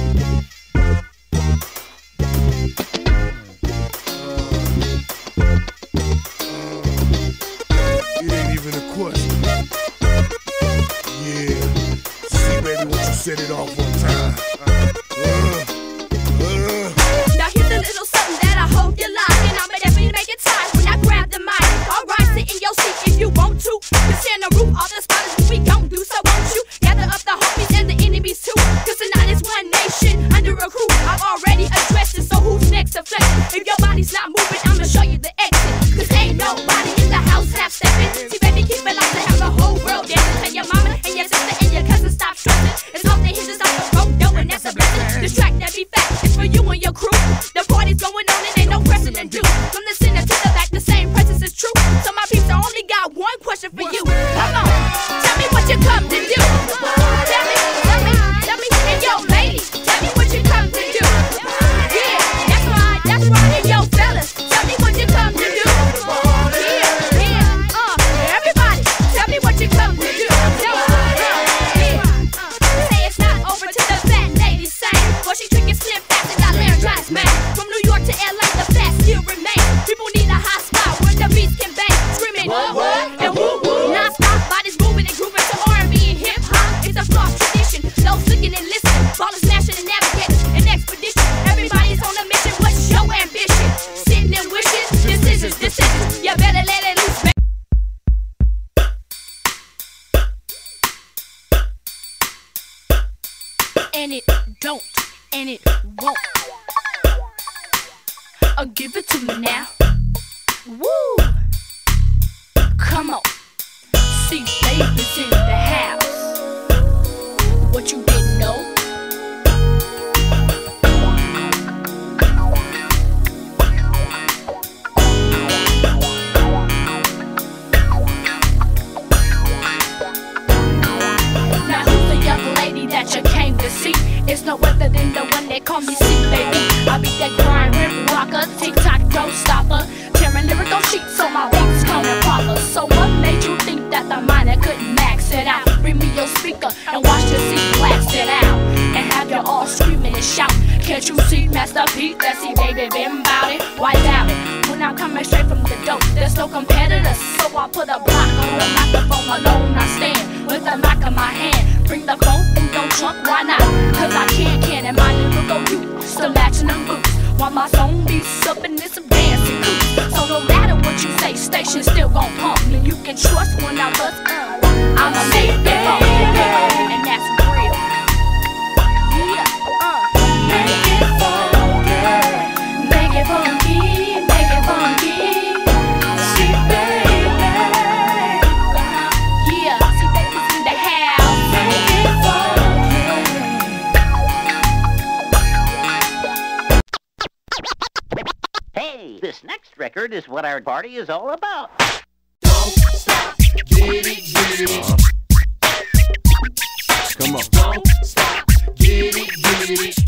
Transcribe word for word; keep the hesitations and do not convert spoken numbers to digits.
It ain't even a question. Yeah, C-Babē, won't you set it off one time? Uh, uh. Now here's a little something that I hope you like, and I'ma definitely make it time when I grab the mic. Alright, sit in your seat if you want to. Cause in the roof, all the spotters what we gon' do. So won't you gather up the homies and the enemies too? Cause tonight is one nation under a crew. I've already addressed it, so who's next to flex? If your body's not moving, I'ma show you the exit. Cause ain't nobody in the house half stepping. C-Babē, keep it like to have the whole world dancing. Tell your mama and your sister and your cousin stop stressing. It's all they hit just off the road, though, and that's a blessing. This track that be fat is for you and your crew. The party's going on and ain't no precedent due. From the center to the back, the same presence is true. So my peeps, I only got one question for you. Come on, tell me what you come to do. Tell me, tell me, tell me, and yo, ladies, tell me what you come to do. Yeah, that's right, that's right, and yo, fellas, tell me what you come to do. Yeah, yeah, uh, everybody, tell me what you come to do. Tell me, yeah, uh, say it's not over to the fat ladies sing. Well, she drinking slim fast and got laryngitis, man. From New York to L A, the fat still remain. People need a hot spot where the beats can bang, screaming, what, what, and woo, woo. Non-stop bodies moving and grooving to R and B and hip-hop. It's a floss tradition, those looking and listening, ballers smashing and navigating an expedition. Everybody's on a mission, what's your ambition? Sitting and wishing, decisions, decisions. You better let it loose, baby. And it don't, and it won't. Oh, give it to me now. Woo! Come on. C-Babē's in the house. What you didn't know? Now who's the young lady that you came to see? It's no other than the one that call me C-Babē. I be that grind, rip rocker, tick-tock, don't stopper, tearing lyrical sheets on my beats, coming proper. So what made you think that the minor couldn't max it out? Bring me your speaker and watch the seat blast it out, and have you all screaming and shout. Can't you see, Master Pete, that C-Babē been bout it? Why doubt it? When I'm coming straight from the dope, there's no competitors, so I put a block on the microphone alone. I stand with the mic in my hand. Bring the phone in your trunk, why not? Cause I can't, can and my lyrical you still matching them boots. While my song be supping in some dancing coops. So no matter what you say, station still gon' pump me. You can trust when I bust, uh, I'ma make it funky, and that's real. Yeah, uh, make it funky, make it funky, make it funky. C-Babē, yeah, C-Babē's in the house. Make it funky. Hey, this next record is what our party is all about. Don't stop, get it, get it. Come on. Don't stop, get it, get it.